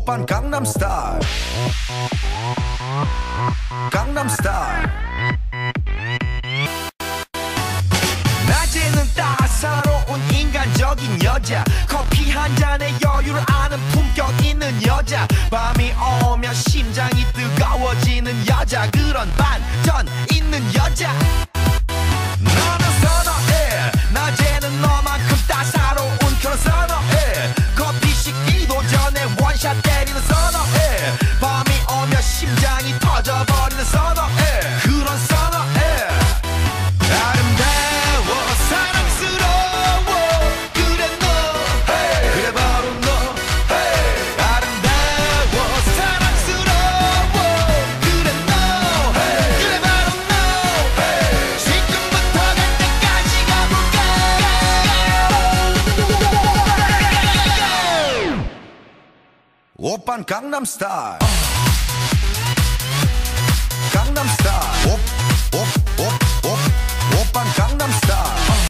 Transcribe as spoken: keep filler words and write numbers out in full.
오빤 강남스타일 강남스타일 낮에는 따사로운 인간적인 여자 커피 한 잔에 여유를 아는 품격 있는 여자 밤이 오면 심장이 뜨거워지는 여자 그런 반전 있는 여자 너는 선어해 낮에는 너만큼 따사로운 그런 선어해 커피 식기도 전에 원샷 때리는 선어해 밤이 오면 심장이 터져버리는 선어해 그런 선어해 아름다워 사랑스러워 그래 너 hey. 그래 바로 너 hey. 아름다워 사랑스러워 그래 너 hey. 그래 바로 너 hey. 지금부터 갈 때까지 가볼까 오빤 강남스타일